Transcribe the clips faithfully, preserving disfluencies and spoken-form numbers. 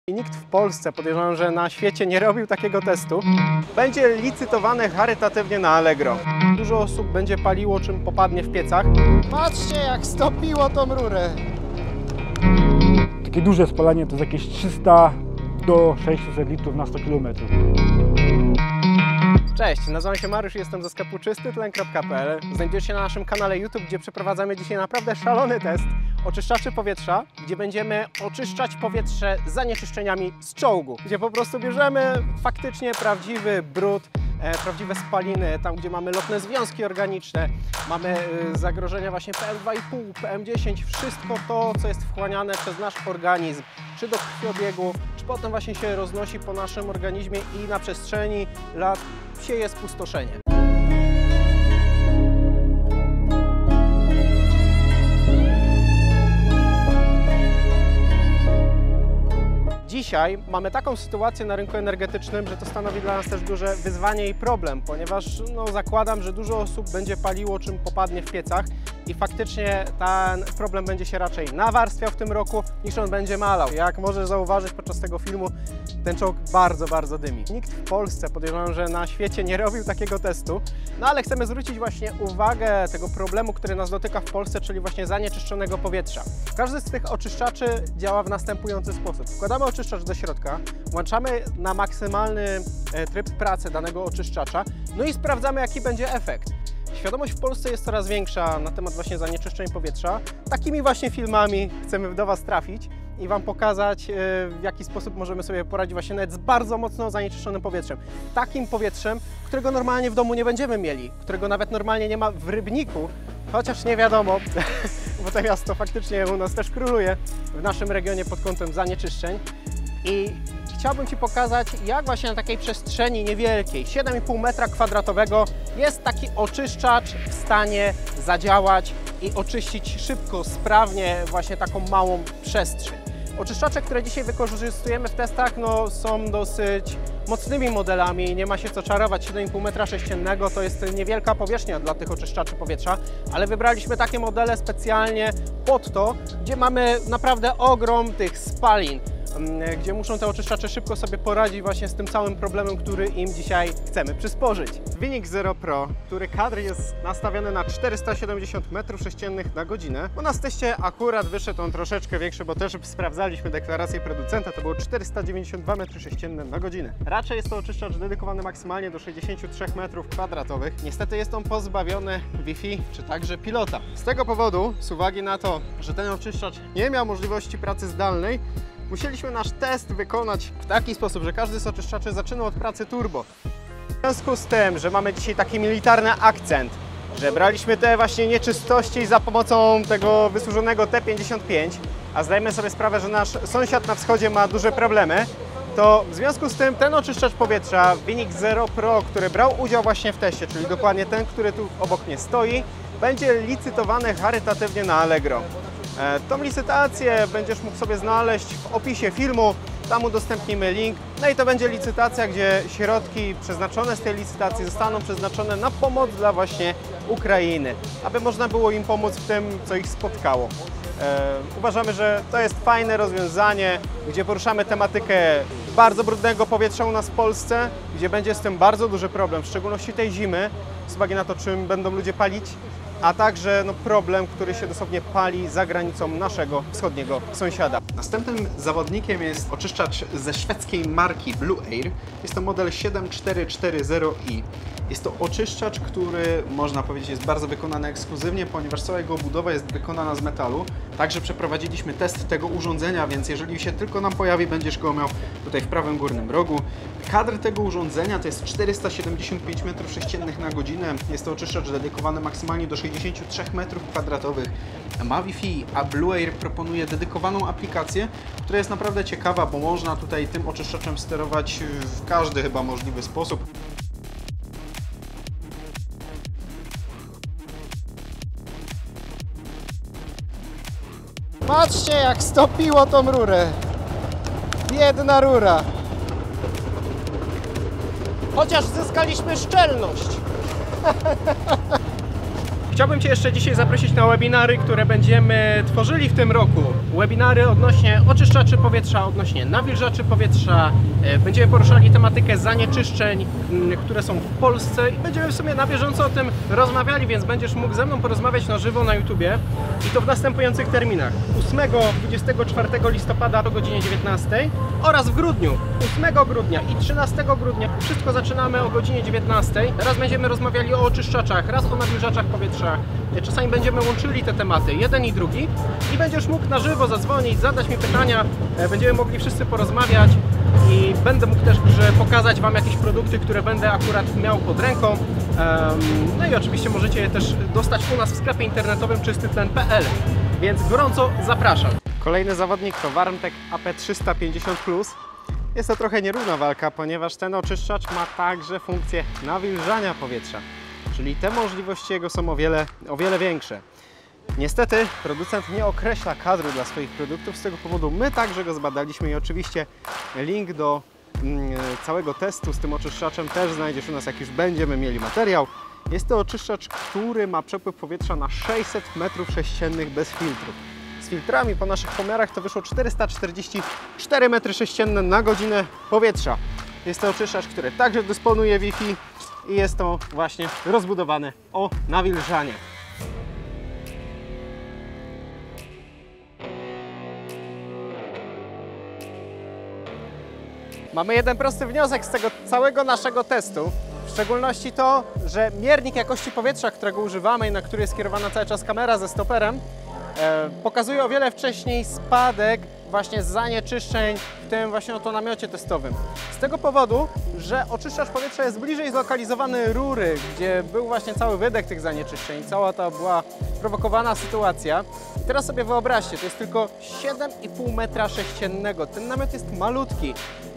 I nikt w Polsce, podejrzewam, że na świecie nie robił takiego testu. Będzie licytowane charytatywnie na Allegro. Dużo osób będzie paliło, czym popadnie w piecach. Patrzcie, jak stopiło tą rurę. Takie duże spalanie to jest jakieś trzysta do sześciuset litrów na sto kilometrów. Cześć, nazywam się Mariusz i jestem ze sklepu czysty tlen kropka p l. Znajdujesz się na naszym kanale YouTube, gdzie przeprowadzamy dzisiaj naprawdę szalony test oczyszczaczy powietrza, gdzie będziemy oczyszczać powietrze z zanieczyszczeniami z czołgu, gdzie po prostu bierzemy faktycznie prawdziwy brud, e, prawdziwe spaliny, tam gdzie mamy lotne związki organiczne, mamy e, zagrożenia właśnie P M dwa i pół, P M dziesięć, wszystko to, co jest wchłaniane przez nasz organizm, czy do krwiobiegu, czy potem właśnie się roznosi po naszym organizmie i na przestrzeni lat sieje spustoszenie. Dzisiaj mamy taką sytuację na rynku energetycznym, że to stanowi dla nas też duże wyzwanie i problem, ponieważ no, zakładam, że dużo osób będzie paliło, czym popadnie w piecach i faktycznie ten problem będzie się raczej nawarstwiał w tym roku, niż on będzie malał. Jak możesz zauważyć podczas tego filmu, ten czołg bardzo, bardzo dymi. Nikt w Polsce, podejrzewam, że na świecie nie robił takiego testu, no ale chcemy zwrócić właśnie uwagę tego problemu, który nas dotyka w Polsce, czyli właśnie zanieczyszczonego powietrza. Każdy z tych oczyszczaczy działa w następujący sposób. Wkładamy oczyszczacz do środka, włączamy na maksymalny tryb pracy danego oczyszczacza, no i sprawdzamy, jaki będzie efekt. Świadomość w Polsce jest coraz większa na temat właśnie zanieczyszczeń powietrza. Takimi właśnie filmami chcemy do Was trafić i Wam pokazać, w jaki sposób możemy sobie poradzić właśnie nawet z bardzo mocno zanieczyszczonym powietrzem. Takim powietrzem, którego normalnie w domu nie będziemy mieli, którego nawet normalnie nie ma w Rybniku, chociaż nie wiadomo, bo to miasto faktycznie u nas też króluje w naszym regionie pod kątem zanieczyszczeń. I chciałbym Ci pokazać, jak właśnie na takiej przestrzeni niewielkiej, siedem i pół metra kwadratowego, jest taki oczyszczacz w stanie zadziałać i oczyścić szybko, sprawnie właśnie taką małą przestrzeń. Oczyszczacze, które dzisiaj wykorzystujemy w testach, no, są dosyć mocnymi modelami, nie ma się co czarować. siedem i pół metra sześciennego to jest niewielka powierzchnia dla tych oczyszczaczy powietrza, ale wybraliśmy takie modele specjalnie pod to, gdzie mamy naprawdę ogrom tych spalin, gdzie muszą te oczyszczacze szybko sobie poradzić właśnie z tym całym problemem, który im dzisiaj chcemy przysporzyć. Vinyx Zero Pro, który kadr jest nastawiony na czterysta siedemdziesiąt metrów sześciennych na godzinę. U nas w teście akurat wyszedł on troszeczkę większy, bo też sprawdzaliśmy deklarację producenta, to było czterysta dziewięćdziesiąt dwa metry sześcienne na godzinę. Raczej jest to oczyszczacz dedykowany maksymalnie do sześćdziesięciu trzech metrów kwadratowych. Niestety jest on pozbawiony Wi-Fi czy także pilota. Z tego powodu, z uwagi na to, że ten oczyszczacz nie miał możliwości pracy zdalnej, musieliśmy nasz test wykonać w taki sposób, że każdy z oczyszczaczy zaczynał od pracy turbo. W związku z tym, że mamy dzisiaj taki militarny akcent, że braliśmy te właśnie nieczystości za pomocą tego wysłużonego T pięćdziesiąt pięć, a zdajemy sobie sprawę, że nasz sąsiad na wschodzie ma duże problemy, to w związku z tym ten oczyszczacz powietrza Vinyx Zero Pro, który brał udział właśnie w teście, czyli dokładnie ten, który tu obok mnie stoi, będzie licytowany charytatywnie na Allegro. Tą licytację będziesz mógł sobie znaleźć w opisie filmu, tam udostępnimy link. No i to będzie licytacja, gdzie środki przeznaczone z tej licytacji zostaną przeznaczone na pomoc dla właśnie Ukrainy, aby można było im pomóc w tym, co ich spotkało. E, uważamy, że to jest fajne rozwiązanie, gdzie poruszamy tematykę bardzo brudnego powietrza u nas w Polsce, gdzie będzie z tym bardzo duży problem, w szczególności tej zimy, z uwagi na to, czym będą ludzie palić, a także no, problem, który się dosłownie pali za granicą naszego wschodniego sąsiada. Następnym zawodnikiem jest oczyszczacz ze szwedzkiej marki Blue Air. Jest to model siedem cztery cztery zero i. Jest to oczyszczacz, który można powiedzieć jest bardzo wykonany ekskluzywnie, ponieważ cała jego obudowa jest wykonana z metalu. Także przeprowadziliśmy test tego urządzenia, więc jeżeli się tylko nam pojawi, będziesz go miał tutaj w prawym górnym rogu. Kadr tego urządzenia to jest czterysta siedemdziesiąt pięć metrów sześciennych na godzinę. Jest to oczyszczacz dedykowany maksymalnie do sześćdziesięciu trzech metrów kwadratowych. Ma Wi-Fi, a Blue Air proponuje dedykowaną aplikację, która jest naprawdę ciekawa, bo można tutaj tym oczyszczaczem sterować w każdy chyba możliwy sposób. Patrzcie, jak stopiło tą rurę. Biedna rura. Chociaż zyskaliśmy szczelność. Chciałbym Cię jeszcze dzisiaj zaprosić na webinary, które będziemy tworzyli w tym roku. Webinary odnośnie oczyszczaczy powietrza, odnośnie nawilżaczy powietrza. Będziemy poruszali tematykę zanieczyszczeń, które są w Polsce i będziemy w sumie na bieżąco o tym rozmawiali, więc będziesz mógł ze mną porozmawiać na żywo na YouTubie i to w następujących terminach. ósmego, dwudziestego czwartego listopada o godzinie dziewiętnastej oraz w grudniu, ósmego grudnia i trzynastego grudnia. Wszystko zaczynamy o godzinie dziewiętnastej. Raz będziemy rozmawiali o oczyszczaczach, raz o nawilżaczach powietrza. Czasami będziemy łączyli te tematy, jeden i drugi, i będziesz mógł na żywo zadzwonić, zadać mi pytania, będziemy mogli wszyscy porozmawiać i będę mógł też że pokazać Wam jakieś produkty, które będę akurat miał pod ręką. No i oczywiście możecie je też dostać u nas w sklepie internetowym czysty tlen kropka p l, więc gorąco zapraszam. Kolejny zawodnik to Warmtek A P trzysta pięćdziesiąt plus. Jest to trochę nierówna walka, ponieważ ten oczyszczacz ma także funkcję nawilżania powietrza. Czyli te możliwości jego są o wiele, o wiele większe. Niestety producent nie określa kadru dla swoich produktów, z tego powodu my także go zbadaliśmy i oczywiście link do mm, całego testu z tym oczyszczaczem też znajdziesz u nas, jak już będziemy mieli materiał. Jest to oczyszczacz, który ma przepływ powietrza na sześćset metrów sześciennych bez filtrów. Z filtrami po naszych pomiarach to wyszło czterysta czterdzieści cztery metry sześcienne na godzinę powietrza. Jest to oczyszczacz, który także dysponuje Wi-Fi i jest to właśnie rozbudowane o nawilżanie. Mamy jeden prosty wniosek z tego całego naszego testu. W szczególności to, że miernik jakości powietrza, którego używamy i na który jest skierowana cały czas kamera ze stoperem, e, pokazuje o wiele wcześniej spadek właśnie zanieczyszczeń w tym właśnie oto namiocie testowym. Z tego powodu, że oczyszczacz powietrza jest bliżej zlokalizowany rury, gdzie był właśnie cały wydech tych zanieczyszczeń, cała ta była prowokowana sytuacja. I teraz sobie wyobraźcie, to jest tylko siedem i pół metra sześciennego. Ten namiot jest malutki,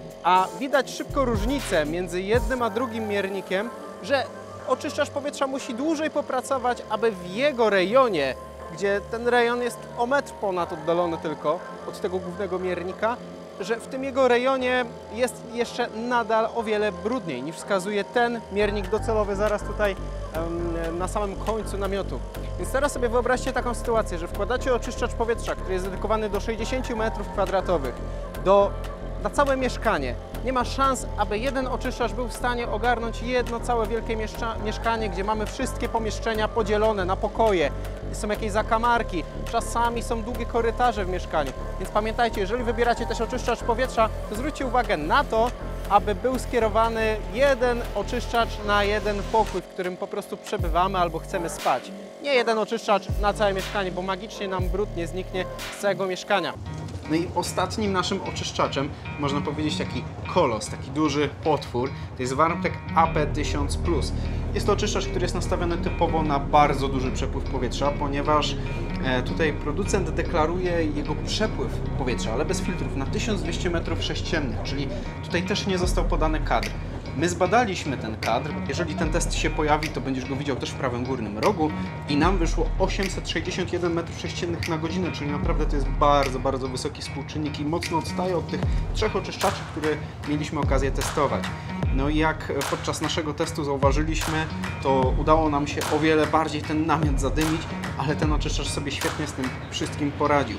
a widać szybko różnicę między jednym a drugim miernikiem, że oczyszczacz powietrza musi dłużej popracować, aby w jego rejonie, gdzie ten rejon jest o metr ponad oddalony tylko od tego głównego miernika, że w tym jego rejonie jest jeszcze nadal o wiele brudniej niż wskazuje ten miernik docelowy zaraz tutaj um, na samym końcu namiotu. Więc teraz sobie wyobraźcie taką sytuację, że wkładacie oczyszczacz powietrza, który jest dedykowany do sześćdziesięciu metrów kwadratowych, do na całe mieszkanie. Nie ma szans, aby jeden oczyszczacz był w stanie ogarnąć jedno całe wielkie mieszkanie, gdzie mamy wszystkie pomieszczenia podzielone na pokoje. Są jakieś zakamarki, czasami są długie korytarze w mieszkaniu. Więc pamiętajcie, jeżeli wybieracie też oczyszczacz powietrza, to zwróćcie uwagę na to, aby był skierowany jeden oczyszczacz na jeden pokój, w którym po prostu przebywamy albo chcemy spać. Nie jeden oczyszczacz na całe mieszkanie, bo magicznie nam brud nie zniknie z całego mieszkania. No i ostatnim naszym oczyszczaczem, można powiedzieć taki kolos, taki duży potwór, to jest Warmtek A P tysiąc plus. Jest to oczyszczacz, który jest nastawiony typowo na bardzo duży przepływ powietrza, ponieważ e, tutaj producent deklaruje jego przepływ powietrza, ale bez filtrów, na tysiąc dwieście metrów sześciennych, czyli tutaj też nie został podany kadr. My zbadaliśmy ten kadr, jeżeli ten test się pojawi, to będziesz go widział też w prawym górnym rogu i nam wyszło osiemset sześćdziesiąt jeden metrów sześciennych na godzinę, czyli naprawdę to jest bardzo, bardzo wysoki współczynnik i mocno odstaje od tych trzech oczyszczaczy, które mieliśmy okazję testować. No i jak podczas naszego testu zauważyliśmy, to udało nam się o wiele bardziej ten namiot zadymić, ale ten oczyszczacz sobie świetnie z tym wszystkim poradził.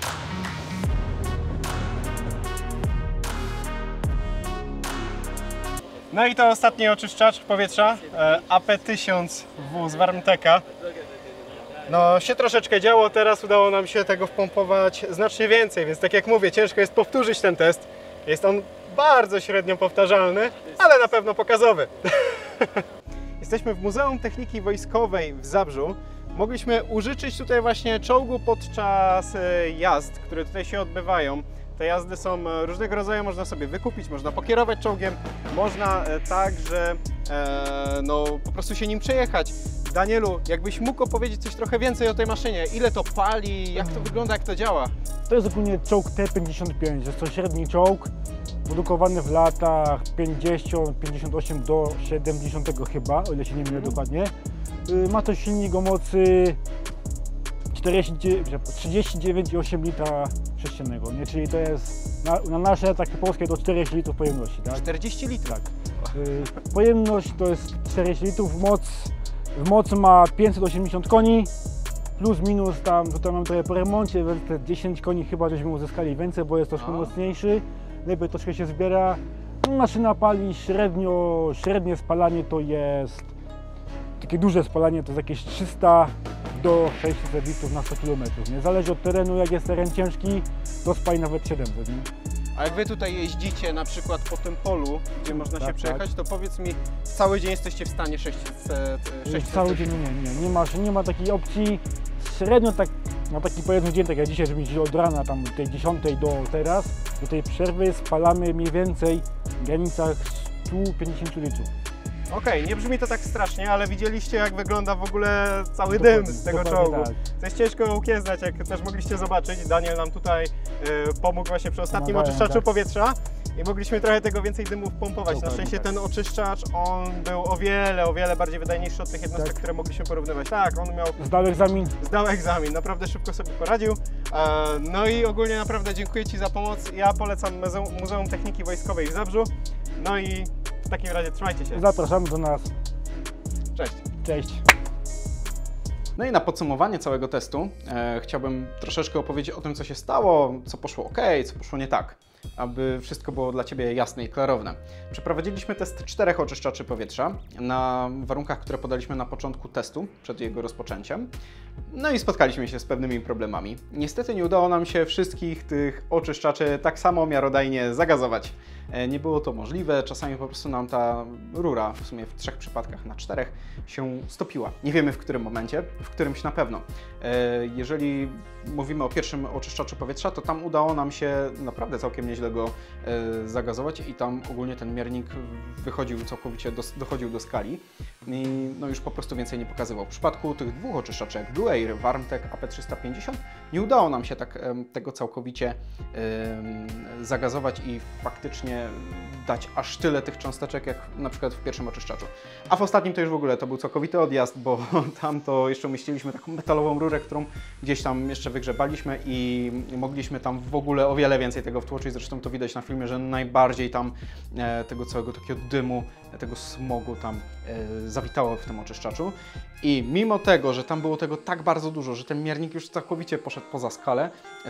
No i to ostatni oczyszczacz powietrza A P tysiąc W z Warmteka. No się troszeczkę działo, teraz udało nam się tego wpompować znacznie więcej, więc tak jak mówię, ciężko jest powtórzyć ten test. Jest on bardzo średnio powtarzalny, ale na pewno pokazowy. Jesteśmy w Muzeum Techniki Wojskowej w Zabrzu. Mogliśmy użyczyć tutaj właśnie czołgu podczas jazd, które tutaj się odbywają. Te jazdy są różnego rodzaju, można sobie wykupić, można pokierować czołgiem, można także e, no, po prostu się nim przejechać. Danielu, jakbyś mógł opowiedzieć coś trochę więcej o tej maszynie, ile to pali, jak to wygląda, jak to działa? To jest ogólnie czołg T pięćdziesiąt pięć, jest to średni czołg, produkowany w latach pięćdziesiąt pięćdziesiąt osiem do siedemdziesiątego chyba, o ile się nie mylę dokładnie. Ma to silnik o mocy trzydzieści dziewięć i osiem litra sześciennego, nie? Czyli to jest na, na nasze takie polskie do czterdziestu litrów pojemności. Tak? czterdzieści litrów? Tak. Y, pojemność to jest czterdzieści litrów, moc W mocy ma pięćset osiemdziesiąt koni, plus minus tam, tutaj mam trochę po remoncie, więc te dziesięć koni chyba żeśmy uzyskali więcej, bo jest troszkę A. mocniejszy, lepiej troszkę się zbiera. No, maszyna pali średnio, średnie spalanie to jest, takie duże spalanie to jest jakieś trzysta do sześćset litrów na sto kilometrów. Nie zależy od terenu, jak jest teren ciężki, to spali nawet siedemset. Nie? A jak wy tutaj jeździcie na przykład po tym polu, gdzie można Tak, się przejechać, to powiedz mi, cały dzień jesteście w stanie sześćset, sześćset Cały dzień nie, nie, nie ma, nie ma takiej opcji. Średnio tak, na taki powiedzmy dzień, tak jak dzisiaj, żeby jeździć od rana, tam tej dziesiątej do teraz, do tej przerwy spalamy mniej więcej w granicach stu pięćdziesięciu litrów. Okej, nie brzmi to tak strasznie, ale widzieliście, jak wygląda w ogóle cały Dokładnie, dym z tego dokładnie czołgu. tak. To jest ciężko ukiełznać, jak też mogliście zobaczyć. Daniel nam tutaj y, pomógł właśnie przy ostatnim Pomagają, oczyszczaczu tak. powietrza i mogliśmy trochę tego więcej dymu wpompować. Na Dokładnie szczęście tak. ten oczyszczacz, on był o wiele, o wiele bardziej wydajniejszy od tych jednostek, Tak. które mogliśmy porównywać. Tak, on miał Zdał egzamin. zdał egzamin, naprawdę szybko sobie poradził. E, No i ogólnie naprawdę dziękuję Ci za pomoc. Ja polecam Muzeum, Muzeum Techniki Wojskowej w Zabrzu. No i w takim razie trzymajcie się. Zapraszamy do nas. Cześć. Cześć. No i na podsumowanie całego testu e, chciałbym troszeczkę opowiedzieć o tym, co się stało, co poszło ok, co poszło nie tak, aby wszystko było dla Ciebie jasne i klarowne. Przeprowadziliśmy test czterech oczyszczaczy powietrza na warunkach, które podaliśmy na początku testu, przed jego rozpoczęciem. No i spotkaliśmy się z pewnymi problemami. Niestety nie udało nam się wszystkich tych oczyszczaczy tak samo miarodajnie zagazować. E, Nie było to możliwe, czasami po prostu nam ta rura, w sumie w trzech przypadkach na czterech, się stopiła. Nie wiemy w którym momencie, w którymś na pewno. E, Jeżeli mówimy o pierwszym oczyszczaczu powietrza, to tam udało nam się naprawdę całkiem nieźle go e, zagazować i tam ogólnie ten miernik wychodził całkowicie, do, dochodził do skali i no już po prostu więcej nie pokazywał. W przypadku tych dwóch oczyszczaczy, jak Blue Air, Warmtek A P trzysta pięćdziesiąt, nie udało nam się tak em, tego całkowicie em, zagazować i faktycznie dać aż tyle tych cząsteczek, jak na przykład w pierwszym oczyszczaczu. A w ostatnim to już w ogóle to był całkowity odjazd, bo tam to jeszcze umieściliśmy taką metalową rurę, którą gdzieś tam jeszcze wygrzebaliśmy i mogliśmy tam w ogóle o wiele więcej tego wtłoczyć. Zresztą to widać na filmie, że najbardziej tam e, tego całego takiego dymu, tego smogu tam e, zawitało w tym oczyszczaczu. I mimo tego, że tam było tego tak bardzo dużo, że ten miernik już całkowicie poszedł poza skalę,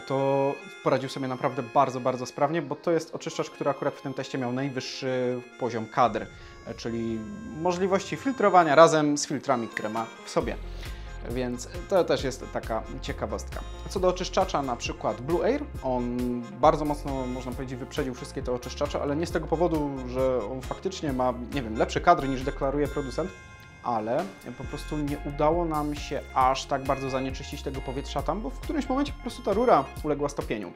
to poradził sobie naprawdę bardzo, bardzo sprawnie, bo to jest oczyszczacz, który akurat w tym teście miał najwyższy poziom kadr, czyli możliwości filtrowania razem z filtrami, które ma w sobie. Więc to też jest taka ciekawostka. Co do oczyszczacza, na przykład Blue Air, on bardzo mocno, można powiedzieć, wyprzedził wszystkie te oczyszczacze, ale nie z tego powodu, że on faktycznie ma, nie wiem, lepszy kadr niż deklaruje producent, ale po prostu nie udało nam się aż tak bardzo zanieczyścić tego powietrza tam, bo w którymś momencie po prostu ta rura uległa stopieniu.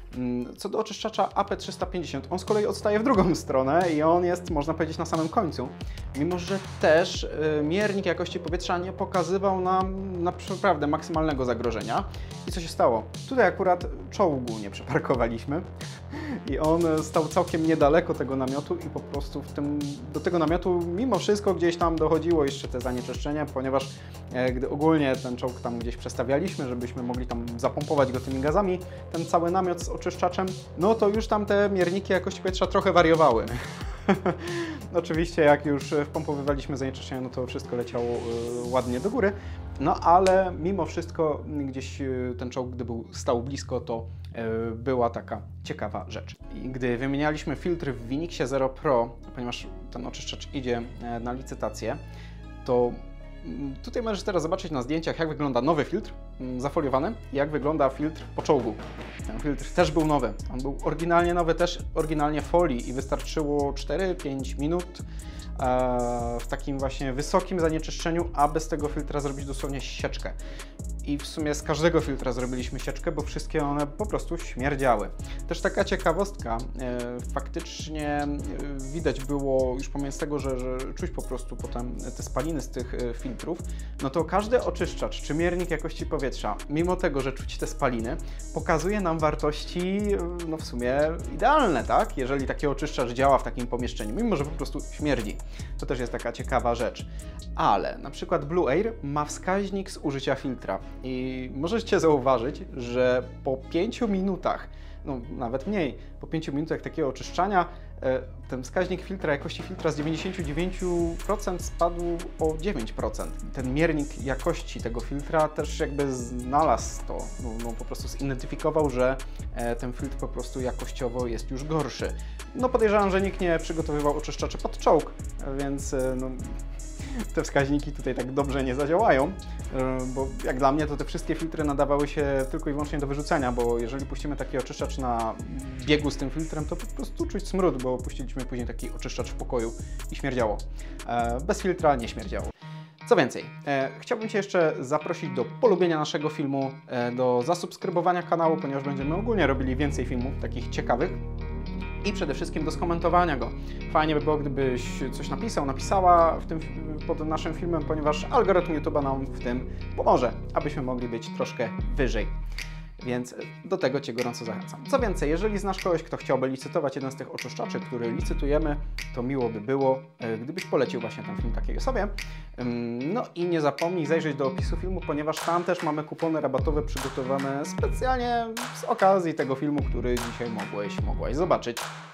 Co do oczyszczacza A P trzysta pięćdziesiąt, on z kolei odstaje w drugą stronę i on jest, można powiedzieć, na samym końcu. Mimo że też y, miernik jakości powietrza nie pokazywał nam naprawdę maksymalnego zagrożenia. I co się stało? Tutaj akurat czołgu nie przeparkowaliśmy i on stał całkiem niedaleko tego namiotu i po prostu w tym, do tego namiotu mimo wszystko gdzieś tam dochodziło jeszcze te zanieczyszczenia, ponieważ e, gdy ogólnie ten czołg tam gdzieś przestawialiśmy, żebyśmy mogli tam zapompować go tymi gazami, ten cały namiot z oczyszczaczem, no to już tam te mierniki jakości powietrza trochę wariowały. Oczywiście jak już wpompowywaliśmy zanieczyszczenia, no to wszystko leciało y, ładnie do góry, no ale mimo wszystko gdzieś y, ten czołg, gdy był, stał blisko, to y, była taka ciekawa rzecz. I gdy wymienialiśmy filtry w Winixie Zero Pro, ponieważ ten oczyszczacz idzie y, na licytację, to tutaj możesz teraz zobaczyć na zdjęciach, jak wygląda nowy filtr zafoliowany i jak wygląda filtr po czołgu. Ten filtr też był nowy. On był oryginalnie nowy, też oryginalnie folii i wystarczyło cztery pięć minut e, w takim właśnie wysokim zanieczyszczeniu, aby z tego filtra zrobić dosłownie sieczkę. I w sumie z każdego filtra zrobiliśmy sieczkę, bo wszystkie one po prostu śmierdziały. Też taka ciekawostka, e, faktycznie e, widać było, już pomijając tego, że, że czuć po prostu potem te spaliny z tych e, filtrów, no to każdy oczyszczacz czy miernik jakości powietrza, mimo tego, że czuć te spaliny, pokazuje nam wartości e, no w sumie idealne, tak? Jeżeli taki oczyszczacz działa w takim pomieszczeniu, mimo że po prostu śmierdzi. To też jest taka ciekawa rzecz. Ale na przykład Blue Air ma wskaźnik zużycia filtra. I możecie zauważyć, że po pięciu minutach no nawet mniej. Po pięciu minutach takiego oczyszczania e, ten wskaźnik filtra, jakości filtra z dziewięćdziesięciu dziewięciu procent spadł o dziewięć procent. Ten miernik jakości tego filtra też jakby znalazł to, no, no po prostu zidentyfikował, że e, ten filtr po prostu jakościowo jest już gorszy. No podejrzewam, że nikt nie przygotowywał oczyszczaczy pod czołg, więc e, no, te wskaźniki tutaj tak dobrze nie zadziałają, bo jak dla mnie to te wszystkie filtry nadawały się tylko i wyłącznie do wyrzucenia, bo jeżeli puścimy taki oczyszczacz na biegu z tym filtrem, to po prostu czuć smród, bo puściliśmy później taki oczyszczacz w pokoju i śmierdziało. Bez filtra nie śmierdziało. Co więcej, e, chciałbym Cię jeszcze zaprosić do polubienia naszego filmu, e, do zasubskrybowania kanału, ponieważ będziemy ogólnie robili więcej filmów takich ciekawych. I przede wszystkim do skomentowania go. Fajnie by było, gdybyś coś napisał, napisała w tym, pod naszym filmem, ponieważ algorytm YouTube'a nam w tym pomoże, abyśmy mogli być troszkę wyżej. Więc do tego Cię gorąco zachęcam. Co więcej, jeżeli znasz kogoś, kto chciałby licytować jeden z tych oczyszczaczy, który licytujemy, to miło by było, gdybyś polecił właśnie ten film takiej osobie. No i nie zapomnij zajrzeć do opisu filmu, ponieważ tam też mamy kupony rabatowe przygotowane specjalnie z okazji tego filmu, który dzisiaj mogłeś, mogłaś zobaczyć.